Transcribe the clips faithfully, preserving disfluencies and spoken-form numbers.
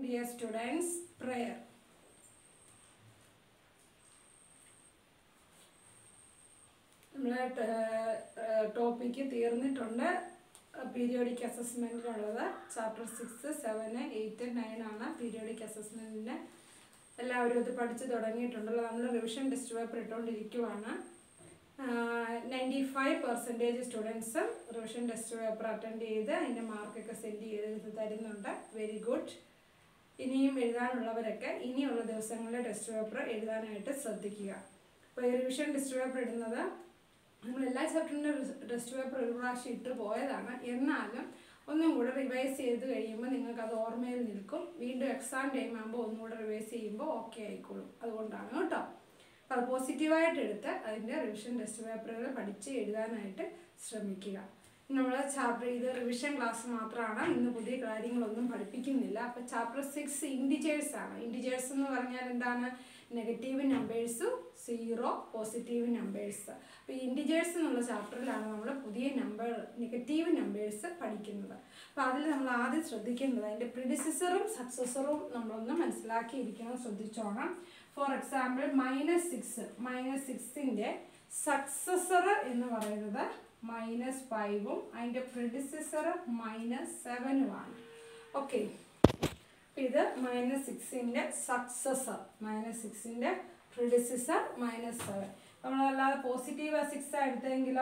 Dear students, prayer. നമ്മുടെ topic തീർന്നിട്ടുണ്ട്. Periodic അസസ്മെൻറ്റിനുള്ളത് chapter six seven eight nine ആണ്. പീരിയോഡിക് അസസ്മെൻറ്റിന് എല്ലാവരും ഇത് പഠിച്ച് തുടങ്ങിയിട്ടുണ്ടല്ലോ. നമ്മൾ റിവിഷൻ ടെസ്റ്റ് പേപ്പർ ഇട്ടുകൊണ്ടിരിക്കുവാണ്. Ninety five percentage students revision test paper attend ചെയ്ത് അതിൻ്റെ മാർക്കൊക്കെ സെൻഡ് ചെയ്ത് തരുന്നുണ്ട്. Very good. ഇനിയും എഴുതാനുള്ളവരൊക്കെ ഇനിയുള്ള ദിവസങ്ങളിൽ ടെസ്റ്റ് പേപ്പർ എഴുതാനായിട്ട് ശ്രദ്ധിക്കുക. അപ്പോൾ ഈ റിവിഷൻ ടെസ്റ്റ് പേപ്പർ ഇടുന്നത് നമ്മൾ എല്ലാ ചാപ്റ്ററിൻ്റെ ടെസ്റ്റ് പേപ്പർ ഒരു പ്രാവശ്യം ഇട്ട് പോയതാണ്. എന്നാലും ഒന്നും കൂടെ റിവൈസ് ചെയ്ത് കഴിയുമ്പോൾ നിങ്ങൾക്കത് ഓർമ്മയിൽ നിൽക്കും. വീണ്ടും എക്സാം ടൈം ആകുമ്പോൾ ഒന്നും കൂടെ റിവൈസ് ചെയ്യുമ്പോൾ ഓക്കെ ആയിക്കോളും. അതുകൊണ്ടാണ് കേട്ടോ. അപ്പോൾ അത് പോസിറ്റീവായിട്ട് എടുത്ത് അതിൻ്റെ റിവിഷൻ ടെസ്റ്റ് പേപ്പറുകൾ പഠിച്ച് എഴുതാനായിട്ട് ശ്രമിക്കുക. നമ്മൾ ചാപ്റ്റർ ഇത് റിവിഷൻ ക്ലാസ് മാത്രമാണ്. ഇന്ന് പുതിയ കാര്യങ്ങളൊന്നും പഠിപ്പിക്കുന്നില്ല. അപ്പോൾ ചാപ്റ്റർ സിക്സ് ഇൻഡിജേഴ്സ് ആണ്. ഇൻഡിജേഴ്സ് എന്ന് പറഞ്ഞാൽ എന്താണ്? നെഗറ്റീവ് നമ്പേഴ്സും സീറോ പോസിറ്റീവ് നമ്പേഴ്സ്. അപ്പോൾ ഇൻഡിജേഴ്സ് എന്നുള്ള ചാപ്റ്ററിലാണ് നമ്മൾ പുതിയ നമ്പർ നെഗറ്റീവ് നമ്പേഴ്സ് പഠിക്കുന്നത്. അപ്പോൾ അതിൽ നമ്മൾ ആദ്യം ശ്രദ്ധിക്കേണ്ടത് അതിൻ്റെ പ്രിഡിസസറും സക്സസറും നമ്മളൊന്ന് മനസ്സിലാക്കിയിരിക്കണം, ശ്രദ്ധിച്ചോണം. For example minus six minus സിക്സിൻ്റെ സക്സസർ എന്ന് പറയുന്നത് മൈനസ് ഫൈവും അതിൻ്റെ പ്രിഡിസസർ മൈനസ് സെവനുമാണ്. ഓക്കെ, ഇത് മൈനസ് സിക്സിൻ്റെ സക്സസർ, മൈനസ് സിക്സിൻ്റെ പ്രിഡിസസർ മൈനസ് സെവൻ. നമ്മളല്ലാതെ പോസിറ്റീവ് സിക്സ് എടുത്തെങ്കിലോ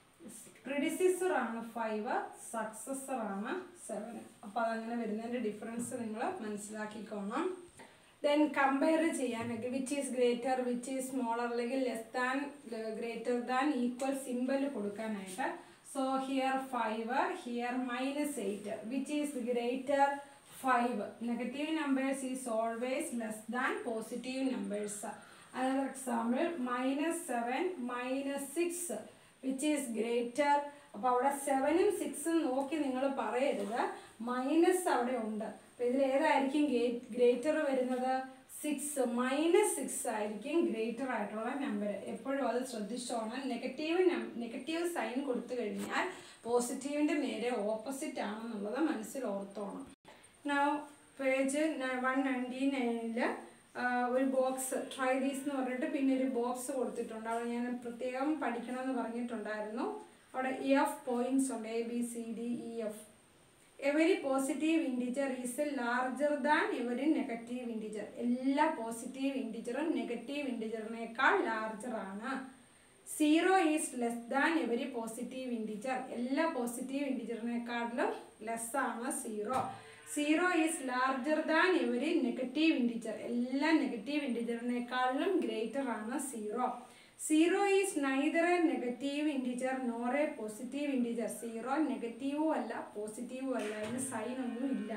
പ്രിഡിസസറാണ് ഫൈവ്, സക്സസറാണ് സെവൻ. അപ്പോൾ അതങ്ങനെ വരുന്നതിൻ്റെ ഡിഫറൻസ് നിങ്ങൾ മനസ്സിലാക്കിക്കോണം. ദെൻ കമ്പയർ ചെയ്യാനൊക്കെ which is greater which is smaller അല്ലെങ്കിൽ less than greater than equal simple കൊടുക്കാനായിട്ട്. So here five, here minus eight. Which is greater? five. Negative numbers is always less than positive numbers. Another example, minus seven, minus six, which is greater. അപ്പോൾ അവിടെ സെവനും സിക്സും നോക്കി നിങ്ങൾ പറയരുത്, minus അവിടെ ഉണ്ട്. അപ്പോൾ ഇതിൽ ഏതായിരിക്കും ഗ്രേറ്റർ വരുന്നത്? സിക്സ്. മൈനസ് സിക്സ് ആയിരിക്കും ഗ്രേറ്റർ ആയിട്ടുള്ള നമ്പർ. എപ്പോഴും അത് ശ്രദ്ധിച്ചോണം. നെഗറ്റീവ് നെഗറ്റീവ് സൈൻ കൊടുത്തു കഴിഞ്ഞാൽ പോസിറ്റീവിൻ്റെ നേരെ ഓപ്പോസിറ്റ് ആണെന്നുള്ളത് മനസ്സിൽ ഓർത്തോണം. നൗ പേജ് വൺ നയൻറ്റി നയനിൽ ഒരു ബോക്സ് ട്രൈ ദീസ് എന്ന് പറഞ്ഞിട്ട് പിന്നെ ഒരു ബോക്സ് കൊടുത്തിട്ടുണ്ട്. അവിടെ ഞാൻ പ്രത്യേകം പഠിക്കണം എന്ന് പറഞ്ഞിട്ടുണ്ടായിരുന്നു. അവിടെ എഫ് പോയിന്റ്സ് ഉണ്ട്, A B C D E F. Every positive integer is larger than every negative integer. എല്ലാ പോസിറ്റീവ് ഇൻറ്റിജറും നെഗറ്റീവ് ഇൻറ്റിജറിനേക്കാൾ ലാർജറാണ്. Zero is less than every positive integer. എല്ലാ പോസിറ്റീവ് ഇൻറ്റിജറിനേക്കാളിലും ലെസ്സാണ് zero. Zero is larger than every negative integer. എല്ലാ negative ഇൻറ്റിജറിനേക്കാളിലും greater ആണ് zero. Zero is neither a negative integer nor a positive integer. Zero നെഗറ്റീവും അല്ല പോസിറ്റീവും അല്ല, അതിന് സൈൻ ഒന്നും ഇല്ല.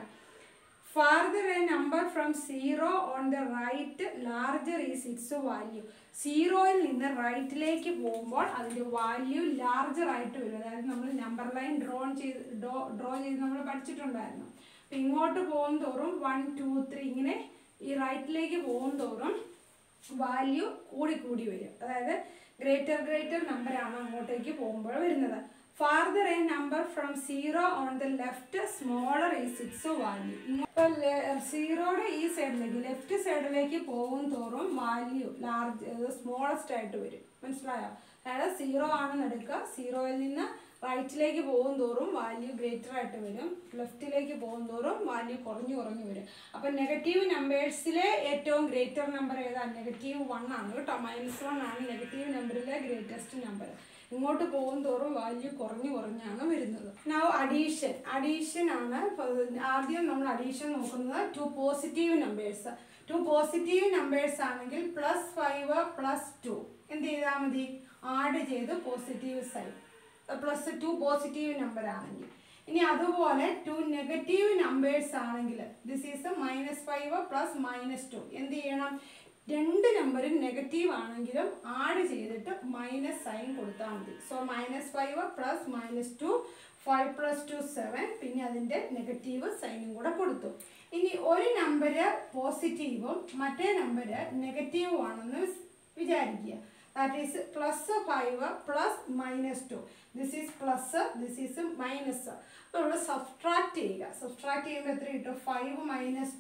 Farther a number from zero on the right larger is its value. സീറോയിൽ നിന്ന് റൈറ്റിലേക്ക് പോകുമ്പോൾ അതിൻ്റെ വാല്യൂ ലാർജർ ആയിട്ട് വരും. അതായത് നമ്മൾ നമ്പർ ലൈൻ ഡ്രോ ചെയ്ത് ഡ്രോ ഡ്രോ ചെയ്ത് നമ്മൾ പഠിച്ചിട്ടുണ്ടായിരുന്നു. അപ്പം ഇങ്ങോട്ട് പോകും തോറും വൺ ടു ത്രീ ഇങ്ങനെ ഈ റൈറ്റിലേക്ക് പോകും തോറും വാല്യൂ കൂടി കൂടി വരും. അതായത് ഗ്രേറ്റർ ഗ്രേറ്റർ നമ്പറാണ് അങ്ങോട്ടേക്ക് പോകുമ്പോൾ വരുന്നത്. Farther a number from zero on the left smaller is its value. ഇപ്പോൾ സീറോയുടെ ഈ സൈഡിലേക്ക് ലെഫ്റ്റ് സൈഡിലേക്ക് പോകും തോറും വാല്യൂ ലാർജ് സ്മോളസ്റ്റ് ആയിട്ട് വരും. മനസ്സിലായോ? അതായത് സീറോ ആണെന്ന് എടുക്കുക, സീറോയിൽ നിന്ന് റൈറ്റിലേക്ക് പോകും തോറും വാല്യൂ ഗ്രേറ്റർ ആയിട്ട് വരും, ലെഫ്റ്റിലേക്ക് പോകും തോറും വാല്യൂ കുറഞ്ഞു കുറഞ്ഞു വരും. അപ്പം നെഗറ്റീവ് നമ്പേഴ്സിലെ ഏറ്റവും ഗ്രേറ്റർ നമ്പർ ഏതാ? നെഗറ്റീവ് വൺ ആണ് കേട്ടോ. മൈനസ് വൺ ആണ് നെഗറ്റീവ് നമ്പറിലെ ഗ്രേറ്റസ്റ്റ് നമ്പർ. ഇങ്ങോട്ട് പോകും തോറും വാല്യൂ കുറഞ്ഞു കുറഞ്ഞാണ് വരുന്നത്. Now addition. അഡീഷൻ ആണ് ആദ്യം നമ്മൾ അഡീഷൻ നോക്കുന്നത്. Two positive numbers. Two positive numbers ആണെങ്കിൽ പ്ലസ് ഫൈവ് പ്ലസ് ടു എന്ത് ചെയ്താൽ മതി? ആഡ് ചെയ്ത് positive sign plus two positive number ആണെങ്കിൽ. ഇനി അതുപോലെ ടു നെഗറ്റീവ് നമ്പേഴ്സ് ആണെങ്കിൽ this is minus five plus minus two എന്ത് ചെയ്യണം? രണ്ട് നമ്പറും നെഗറ്റീവ് ആണെങ്കിലും ആഡ് ചെയ്തിട്ട് മൈനസ് സൈൻ കൊടുത്താൽ മതി. So minus five plus minus two, five plus two seven, പിന്നെ അതിൻ്റെ നെഗറ്റീവ് സൈനും കൂടെ കൊടുത്തു. ഇനി ഒരു നമ്പര് പോസിറ്റീവും മറ്റേ നമ്പര് നെഗറ്റീവും ആണെന്ന് വിചാരിക്കുക. That is plus five plus minus two. This is plus, this is minus. So, we subtract. Subtract five minus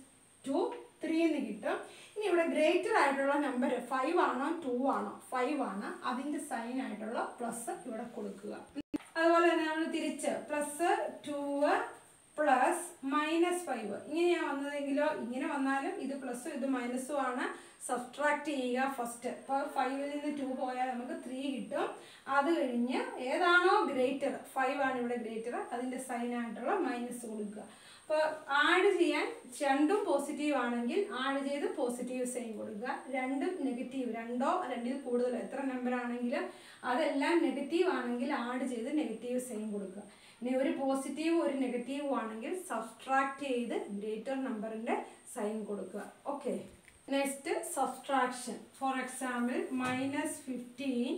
two three എന്ന് കിട്ടും. ഇനി ഇവിടെ ഗ്രേറ്റർ ആയിട്ടുള്ള നമ്പർ ഫൈവ് ആണോ ടു ആണോ? ഫൈവ് ആണ്. അതിൻ്റെ സൈൻ ആയിട്ടുള്ള പ്ലസ് ഇവിടെ കൊടുക്കുക. അതുപോലെ തന്നെ നമ്മൾ തിരിച്ച് plus two plus minus five ഇങ്ങനെയാണ് വന്നതെങ്കിലോ ഇങ്ങനെ വന്നാലും ഇത് പ്ലസും ഇത് മൈനസും ആണ്. സബ്ട്രാക്ട് ചെയ്യുക ഫസ്റ്റ്. ഇപ്പോൾ ഫൈവിൽ നിന്ന് ടു പോയാൽ നമുക്ക് ത്രീ കിട്ടും. അത് കഴിഞ്ഞ് ഏതാണോ ഗ്രേറ്റർ, ഫൈവ് ആണ് ഇവിടെ ഗ്രേറ്റർ, അതിൻ്റെ സൈൻ ആയിട്ടുള്ള മൈനസ് കൊടുക്കുക. അപ്പോൾ ആഡ് ചെയ്യാൻ രണ്ടും പോസിറ്റീവ് ആണെങ്കിൽ ആഡ് ചെയ്ത് പോസിറ്റീവ് സൈൻ കൊടുക്കുക. രണ്ടും നെഗറ്റീവ്, രണ്ടോ രണ്ടിൽ കൂടുതലോ എത്ര നമ്പർ ആണെങ്കിലും അതെല്ലാം നെഗറ്റീവ് ആണെങ്കിൽ ആഡ് ചെയ്ത് നെഗറ്റീവ് സൈൻ കൊടുക്കുക. ഇനി ഒരു പോസിറ്റീവും ഒരു നെഗറ്റീവും ആണെങ്കിൽ സബ്ട്രാക്ട് ചെയ്ത് ഗ്രേറ്റർ നമ്പറിൻ്റെ സൈൻ കൊടുക്കുക. Okay, next subtraction. For example minus fifteen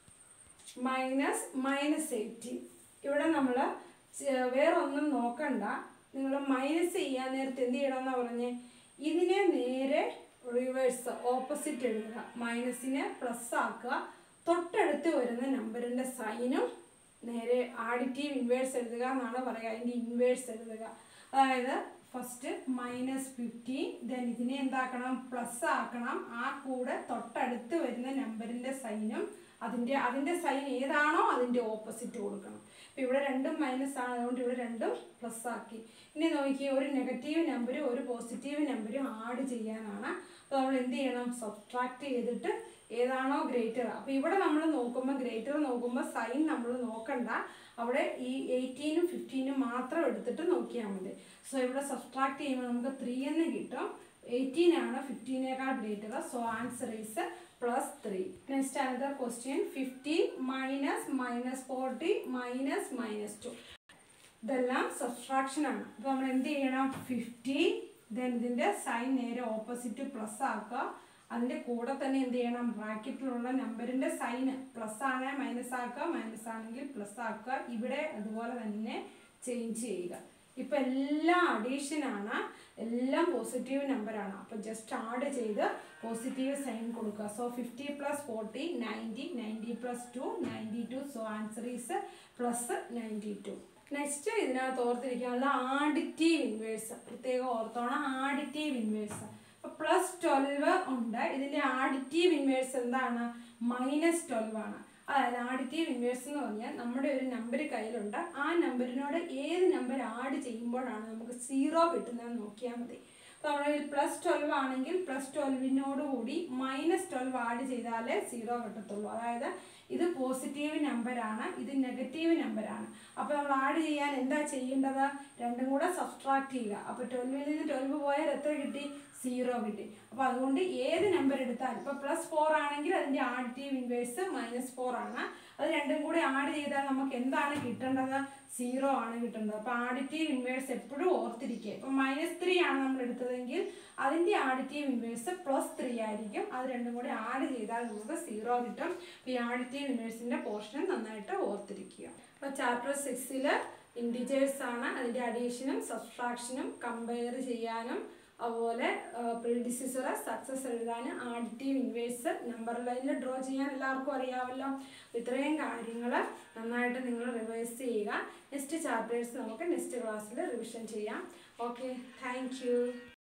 minus minus eighteen. ഇവിടെ നമ്മൾ വേറൊന്നും നോക്കണ്ട. നിങ്ങൾ മൈനസ് ചെയ്യാൻ നേരത്തെ എന്ത് ചെയ്യണമെന്നാണ് പറഞ്ഞേ? ഇതിനെ നേരെ റിവേഴ്സ് ഓപ്പോസിറ്റ് എഴുതുക. മൈനസിനെ പ്ലസ് ആക്കുക. തൊട്ടടുത്ത് വരുന്ന നമ്പറിൻ്റെ സൈനും നേരെ ആഡിറ്റീവ് ഇൻവേഴ്സ് എഴുതുക എന്നാണ് പറയുക. അതിൻ്റെ ഇൻവേഴ്സ് എഴുതുക. അതായത് ഫസ്റ്റ് മൈനസ് ഫിഫ്റ്റീൻ, ദെൻ ഇതിനെ എന്താക്കണം? പ്ലസ് ആക്കണം. ആ കൂടെ തൊട്ടടുത്ത് വരുന്ന നമ്പറിൻ്റെ സൈനും അതിൻ്റെ അതിൻ്റെ സൈൻ ഏതാണോ അതിൻ്റെ ഓപ്പോസിറ്റ് കൊടുക്കണം. അപ്പോൾ ഇവിടെ രണ്ടും മൈനസ് ആണ്, അതുകൊണ്ട് ഇവിടെ രണ്ടും പ്ലസ് ആക്കി. ഇനി നോക്കിയാൽ ഒരു നെഗറ്റീവ് നമ്പരും ഒരു പോസിറ്റീവ് നമ്പരും ആഡ് ചെയ്യാനാണ്. അപ്പോൾ നമ്മൾ എന്ത് ചെയ്യണം? സബ്ട്രാക്ട് ചെയ്തിട്ട് ഏതാണോ ഗ്രേറ്റർ. അപ്പോൾ ഇവിടെ നമ്മൾ നോക്കുമ്പോൾ ഗ്രേറ്റർ നോക്കുമ്പോൾ സൈൻ നമ്മൾ നോക്കണ്ട. അവിടെ ഈ എയ്റ്റീനും ഫിഫ്റ്റീനും മാത്രം എടുത്തിട്ട് നോക്കിയാൽ മതി. സോ ഇവിടെ സബ്ട്രാക്ട് ചെയ്യുമ്പോൾ നമുക്ക് ത്രീ എന്ന് കിട്ടും. എയ്റ്റീൻ ആണ് ഫിഫ്റ്റീനേക്കാൾ greater. So answer is plus three. Next another question. Fifteen minus minus forty minus minus two. ഇതെല്ലാം സബ്ട്രാക്ഷൻ ആണ്. അപ്പോൾ നമ്മൾ എന്ത് ചെയ്യണം? ഫിഫ്റ്റി, ദെൻ ഇതിൻ്റെ സൈൻ നേരെ ഓപ്പോസിറ്റ് പ്ലസ് ആക്കുക. അതിൻ്റെ കൂടെ തന്നെ എന്ത് ചെയ്യണം? ബ്രാക്കറ്റിലുള്ള നമ്പറിൻ്റെ സൈന് പ്ലസ് ആണെങ്കിൽ മൈനസ് ആക്കുക, മൈനസ് ആണെങ്കിൽ പ്ലസ് ആക്കുക. ഇവിടെ അതുപോലെ തന്നെ ചേഞ്ച് ചെയ്യുക. ഇപ്പം എല്ലാം അഡീഷനാണ്, എല്ലാം പോസിറ്റീവ് നമ്പറാണ്. അപ്പോൾ ജസ്റ്റ് ആഡ് ചെയ്ത് പോസിറ്റീവ് സൈൻ കൊടുക്കുക. So fifty plus forty ninety, ninety plus two ninety two. So answer is plus ninety two. Next ഇതിനകത്ത് ഓർത്തിരിക്കാനുള്ള ആഡിറ്റീവ് ഇൻവേഴ്സ്. പ്രത്യേകം ഓർത്തോണം, ആഡിറ്റീവ് ഇൻവേഴ്സ്. അപ്പോൾ പ്ലസ് ട്വൽവ് ഉണ്ട്. ഇതിൻ്റെ ആഡിറ്റീവ് ഇൻവേഴ്സ് എന്താണ്? മൈനസ് ട്വൽവ് ആണ്. അതായത് ആഡിറ്റീവ് ഇൻവേഴ്സ് എന്ന് പറഞ്ഞാൽ നമ്മുടെ ഒരു നമ്പർ കയ്യിലുണ്ട്. ആ നമ്പറിനോട് ഏത് നമ്പർ ആഡ് ചെയ്യുമ്പോഴാണ് നമുക്ക് സീറോ കിട്ടുന്നതെന്ന് നോക്കിയാൽ മതി. അപ്പോൾ നമ്മുടെ പ്ലസ് ട്വൽവ് ആണെങ്കിൽ പ്ലസ് ട്വൽവിനോട് കൂടി മൈനസ് ട്വൽവ് ആഡ് ചെയ്താലേ സീറോ കിട്ടത്തുള്ളൂ. അതായത് ഇത് പോസിറ്റീവ് നമ്പറാണ്, ഇത് നെഗറ്റീവ് നമ്പറാണ്. അപ്പോൾ നമ്മൾ ആഡ് ചെയ്യാൻ എന്താ ചെയ്യേണ്ടത്? രണ്ടും കൂടെ സബ്ട്രാക്ട് ചെയ്യുക. അപ്പോൾ ട്വൽവിൽ നിന്ന് ട്വൽവ് പോയാൽ എത്ര കിട്ടി? സീറോ കിട്ടി. അപ്പോൾ അതുകൊണ്ട് ഏത് നമ്പർ എടുത്താൽ, ഇപ്പോൾ പ്ലസ് ഫോർ ആണെങ്കിൽ അതിൻ്റെ ആഡിറ്റീവ് ഇൻവേഴ്സ് മൈനസ് ഫോർ ആണ്. അത് രണ്ടും കൂടി ആഡ് ചെയ്താൽ നമുക്ക് എന്താണ് കിട്ടേണ്ടത്? സീറോ ആണ് കിട്ടേണ്ടത്. അപ്പോൾ ആഡിറ്റീവ് ഇൻവേഴ്സ് എപ്പോഴും ഓർത്തിരിക്കുക. ഇപ്പോൾ മൈനസ് ത്രീ ആണ് നമ്മൾ എടുത്തതെങ്കിൽ അതിൻ്റെ ആഡിറ്റീവ് ഇൻവേഴ്സ് പ്ലസ് ത്രീ ആയിരിക്കും. അത് രണ്ടും കൂടി ആഡ് ചെയ്താൽ നമുക്ക് സീറോ കിട്ടും. അപ്പോൾ ഈ ആഡിറ്റീവ് ഇൻവേഴ്സിൻ്റെ പോർഷൻ നന്നായിട്ട് ഓർത്തിരിക്കുക. അപ്പോൾ ചാപ്റ്റർ സിക്സിൽ ഇൻഡിജേഴ്സ് ആണ്. അതിൻ്റെ അഡീഷനും സബ്ട്രാക്ഷനും കമ്പയർ ചെയ്യാനും അതുപോലെ പ്രീഡിസിസർ സക്സസ് എഴുതാനും ആഡിറ്റീവ് ഇൻവേഴ്സ് നമ്പർ ലൈനിൽ ഡ്രോ ചെയ്യാൻ എല്ലാവർക്കും അറിയാമല്ലോ. ഇത്രയും കാര്യങ്ങൾ നന്നായിട്ട് നിങ്ങൾ റിവൈസ് ചെയ്യുക. നെക്സ്റ്റ് ചാപ്റ്റേഴ്സ് നമുക്ക് നെക്സ്റ്റ് ക്ലാസ്സിൽ റിവിഷൻ ചെയ്യാം. Okay, thank U.